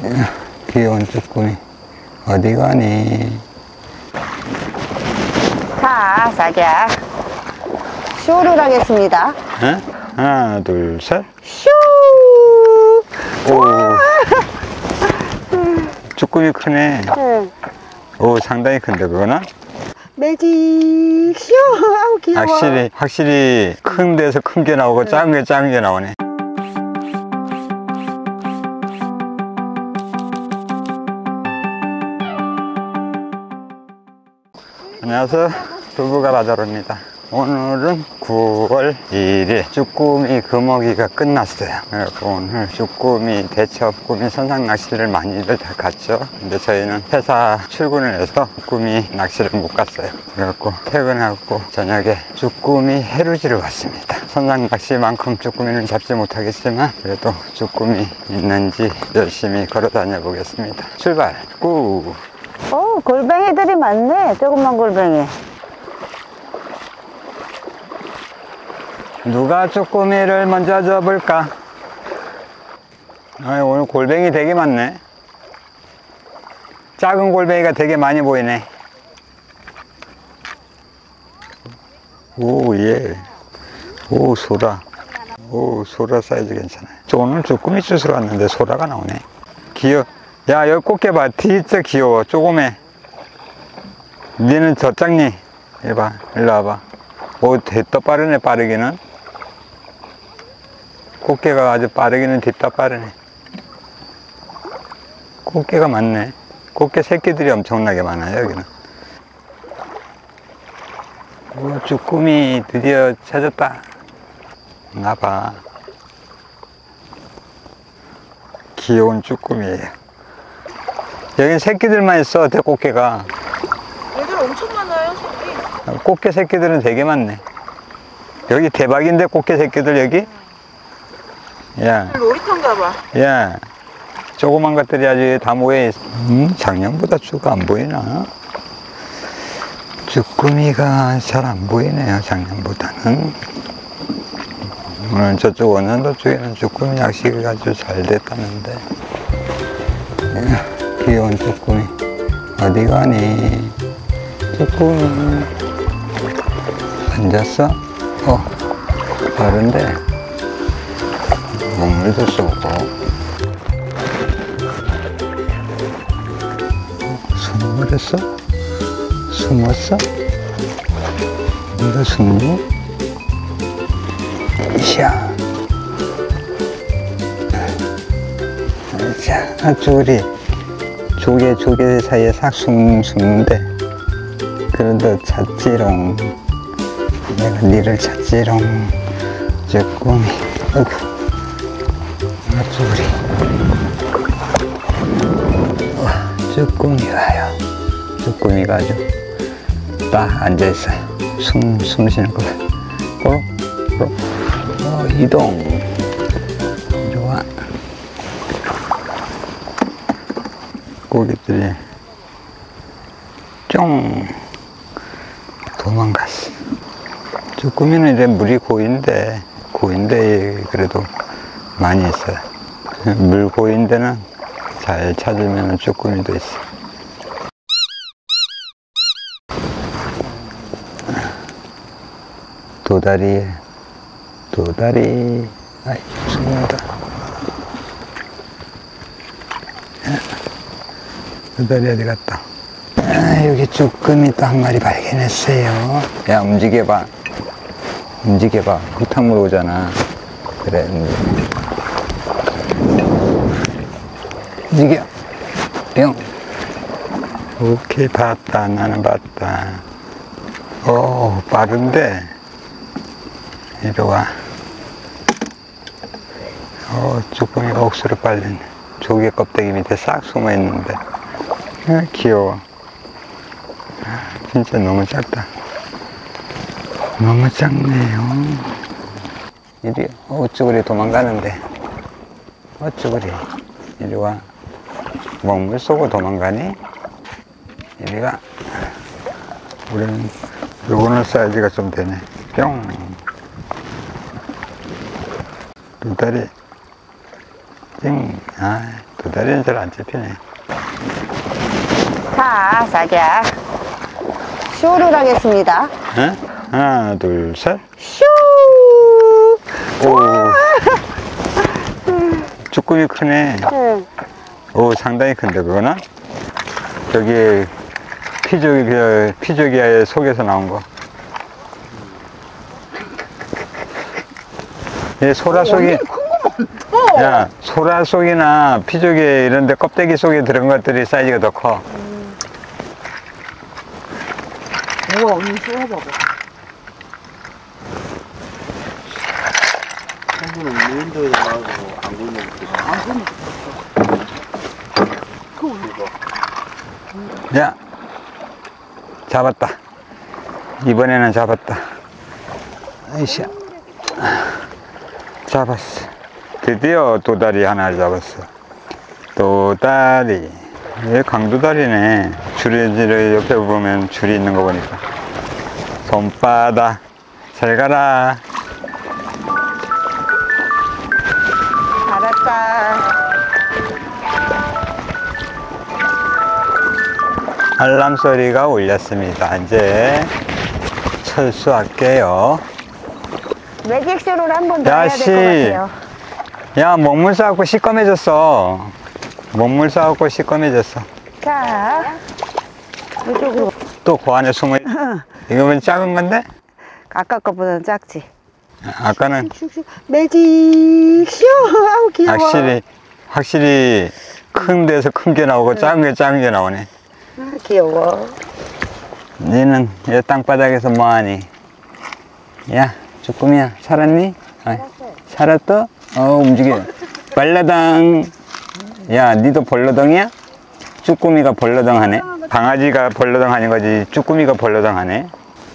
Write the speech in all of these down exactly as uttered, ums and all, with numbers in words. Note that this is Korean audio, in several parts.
귀여운 쭈꾸미 어디 가니? 자, 자기야 쇼를 하겠습니다. 응? 하나 둘 셋 쇼! 오 쭈꾸미 크네. 응. 오 상당히 큰데 그거는? 매직 쇼! 아우 귀여워. 확실히 확실히 큰 데서 큰 게 나오고 응. 작은 게 작은 게 나오네. 안녕하세요. 두부가 바다로입니다. 오늘은 구월 일일 쭈꾸미 금어기가 끝났어요. 그래서 오늘 쭈꾸미 대첩 쭈꾸미 선상 낚시를 많이들 다 갔죠. 근데 저희는 회사 출근을 해서 쭈꾸미 낚시를 못 갔어요. 그래갖고 퇴근하고 저녁에 쭈꾸미 해루지를 왔습니다. 선상 낚시만큼 쭈꾸미는 잡지 못하겠지만 그래도 쭈꾸미 있는지 열심히 걸어 다녀 보겠습니다. 출발! 꾸! 오, 골뱅이들이 많네. 조그만 골뱅이. 누가 쭈꾸미를 먼저 잡을까? 아, 오늘 골뱅이 되게 많네. 작은 골뱅이가 되게 많이 보이네. 오, 예. 오, 소라. 오, 소라 사이즈 괜찮아요. 저 오늘 쭈꾸미 주스러 왔는데 소라가 나오네. 귀여워. 야, 여기 꽃게 봐. 진짜 귀여워. 조그매. 니는 저 짱니. 해봐. 일로 와봐. 오, 됐다 빠르네, 빠르기는. 꽃게가 아주 빠르기는 뒷다 빠르네. 꽃게가 많네. 꽃게 새끼들이 엄청나게 많아요, 여기는. 오, 쭈꾸미 드디어 찾았다. 나봐. 귀여운 쭈꾸미예요. 여긴 새끼들만 있어, 대꽃게가. 얘들 엄청 많아요, 새끼. 꽃게 새끼들은 되게 많네. 여기 대박인데, 꽃게 새끼들 여기? 야. 놀이터인가 봐. 야. 조그만 것들이 아주 다 모여있어. 음, 작년보다 쭈가 안 보이나? 쭈꾸미가 잘 안 보이네요, 작년보다는. 오늘 저쪽 원산도 쪽에는 쭈꾸미 낚시가 아주 잘 됐다는데. 야. 귀여운 쭈꾸미 어디 가니? 쭈꾸미 앉았어? 어 다른데 먹물도 쏘고. 숨어버렸어? 숨었어? 너 숨니? 샤. 자, 아쭈리 조개 조개 사이에 싹 숨, 숨는데 그래도 찾지롱. 내가 니를 찾지롱. 쭈꾸미. 어이구 아쭈리. 쭈꾸미 와요. 쭈꾸미가 아주 딱 앉아있어요. 숨, 숨 쉬는 거 봐. 꼬록 꼬록. 어, 이동. 좋아. 고기들이 쫑 도망갔어. 쭈꾸미는 이제 물이 고인데 고인데 그래도 많이 있어요. 물 고인 데는 잘 찾으면 쭈꾸미도 있어. 도다리 도다리. 아이 죽는다. 도다리 어디 갔다? 아, 여기 쭈꾸미 또 한 마리 발견했어요. 야, 움직여봐. 움직여봐. 흙탕물 오잖아. 그래, 움직여. 뿅. 오케이, 봤다. 나는 봤다. 오, 빠른데. 이리 와. 어, 쭈꾸미가 억수로 빨리네. 조개 껍데기 밑에 싹 숨어 있는데. 아, 귀여워. 아, 진짜 너무 작다. 너무 작네요. 이리, 어쭈구리 도망가는데. 어쭈구리. 이리 와. 먹물 쏘고 도망가니? 이리 가. 우리는 요거는 사이즈가 좀 되네. 뿅. 도다리. 띵. 아, 두 다리는 잘 안 잡히네. 자, 자기야. 쇼를 하겠습니다. 응? 하나, 둘, 셋. 쇼! 오. 쭈꾸미 크네. 응. 오, 상당히 큰데, 그거는? 저기, 피조기, 피조기의 속에서 나온 거. 이 소라 속이, 야, 소라 속이나 피조기 이런 데 껍데기 속에 들은 것들이 사이즈가 더 커. 우와, 언니 쏘아봐봐. 한 분은 무인도에서 나와서 안 굴면 좋겠어. 안 굴면 좋겠어. 야, 잡았다. 이번에는 잡았다. 아이씨. 잡았어. 드디어 도다리 하나를 잡았어. 도다리. 얘 강도다리네. 줄이 옆에 보면 줄이 있는 거 보니까. 손바닥. 잘 가라. 알았다. 알람 소리가 울렸습니다. 이제 철수할게요. 매직 쇼를 한 번 더 해야 될 것 야씨. 같아요. 야, 먹물 싸갖고 시꺼매졌어. 먹물 싸갖고 시꺼매졌어. 자, 이쪽으로. 또 그 안에 숨어 있... 이거는 작은 건데? 아까 거보다는 작지. 아까는 매직 쇼! 아우, 귀여워. 확실히 확실히 큰 데서 큰 게 나오고 작은 게 작은 게 나오네. 아, 귀여워. 너는 이 땅바닥에서 뭐하니? 야, 쭈꾸미야, 살았니? 아, 살았어? 어, 움직여. 벌러덩. 야, 니도 벌러덩이야? 쭈꾸미가 벌러덩 하네. 강아지가 벌러덩 하는 거지 쭈꾸미가 벌러덩 하네.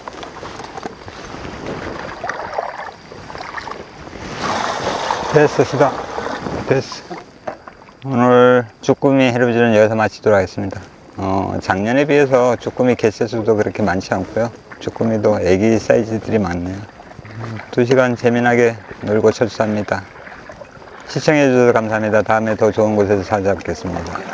됐어, 수다. 됐어. 오늘 쭈꾸미 해루질은 여기서 마치도록 하겠습니다. 어, 작년에 비해서 쭈꾸미 개체수도 그렇게 많지 않고요. 쭈꾸미도 애기 사이즈들이 많네요. 두 시간 재미나게 놀고 철수합니다. 시청해 주셔서 감사합니다. 다음에 더 좋은 곳에서 찾아뵙겠습니다.